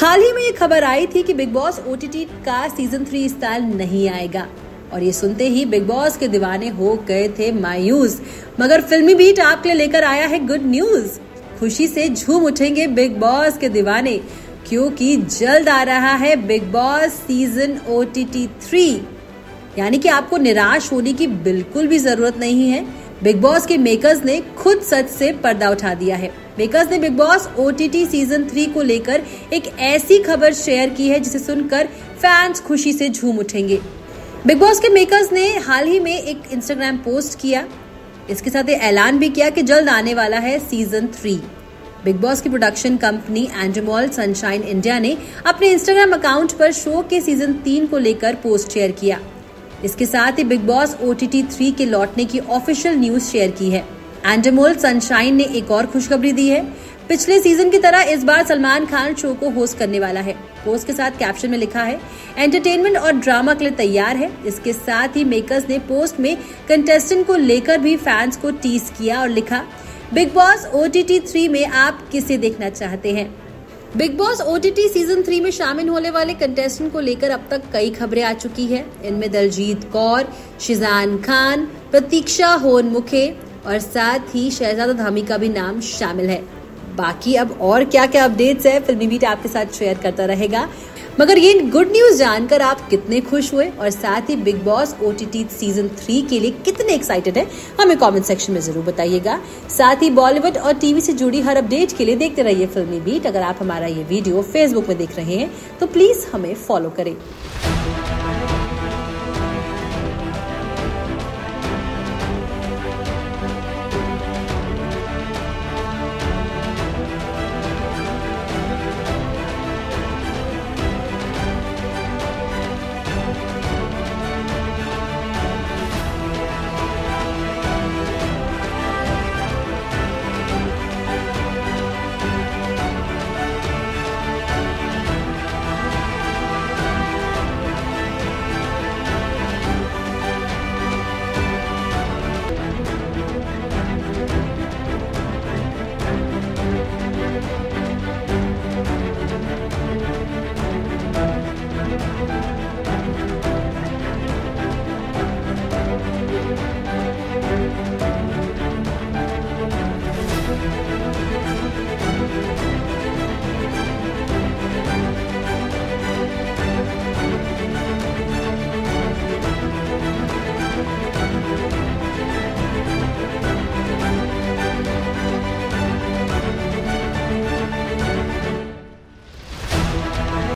हाल ही में ये खबर आई थी कि बिग बॉस ओटीटी का सीजन 3 इस साल नहीं आएगा और ये सुनते ही बिग बॉस के दीवाने हो गए थे मायूस। मगर फिल्मी बीट आपके लिए लेकर आया है गुड न्यूज। खुशी से झूम उठेंगे बिग बॉस के दीवाने, क्योंकि जल्द आ रहा है बिग बॉस सीजन ओटीटी 3। यानी कि आपको निराश होने की बिल्कुल भी जरूरत नहीं है। बिग बॉस के मेकर्स ने खुद सच से पर्दा उठा दिया है। मेकर्स ने बिग बॉस ओटीटी सीजन 3 को लेकर एक ऐसी खबर शेयर की है जिसे सुनकर फैंस खुशी से झूम उठेंगे। बिग बॉस के मेकर्स ने हाल ही में एक इंस्टाग्राम पोस्ट किया। इसके साथ ये ऐलान भी किया कि जल्द आने वाला है सीजन 3। बिग बॉस की production company Endemol Shine India ने अपने इंस्टाग्राम अकाउंट पर शो के सीजन 3 को लेकर पोस्ट शेयर किया। इसके साथ ही बिग बॉस ओटीटी 3 के लौटने की ऑफिशियल न्यूज शेयर की है। एंडरमॉल सनशाइन ने एक और खुशखबरी दी है। पिछले सीजन की तरह इस बार सलमान खान शो को होस्ट करने वाला है। पोस्ट के साथ कैप्शन में लिखा है, एंटरटेनमेंट और ड्रामा के लिए तैयार है। इसके साथ ही मेकर्स ने पोस्ट में कंटेस्टेंट को लेकर भी फैंस को टीज किया और लिखा, बिग बॉस ओटीटी 3 में आप किसे देखना चाहते हैं। बिग बॉस ओटीटी सीजन 3 में शामिल होने वाले कंटेस्टेंट को लेकर अब तक कई खबरें आ चुकी है। इनमें दलजीत कौर, शिजान खान, प्रतीक्षा होनमुखे और साथ ही शहजादा धामी का भी नाम शामिल है। बाकी अब और क्या क्या अपडेट्स है फिल्मी बीट आपके साथ शेयर करता रहेगा। मगर ये गुड न्यूज जानकर आप कितने खुश हुए और साथ ही बिग बॉस ओटीटी सीजन 3 के लिए कितने एक्साइटेड है, हमें कमेंट सेक्शन में जरूर बताइएगा। साथ ही बॉलीवुड और टीवी से जुड़ी हर अपडेट के लिए देखते रहिए फिल्मी बीट। अगर आप हमारा ये वीडियो फेसबुक में देख रहे हैं तो प्लीज हमें फॉलो करें।